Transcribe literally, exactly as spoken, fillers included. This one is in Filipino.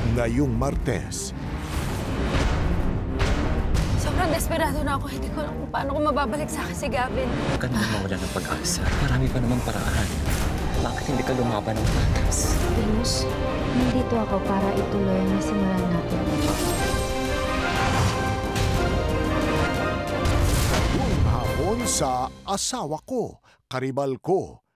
ngayong Martes. Sobrang desperado na ako. Hindi ko alam kung paano ko mababalik sa akin si Gavin. Huwag ka naman mawala ng pag-asa. Marami pa namang paraan. Bakit hindi ka lumaban ng patas? Venus, nandito ako para ituloy ang nasimulan natin. Hapon sa Asawa Ko, Karibal Ko.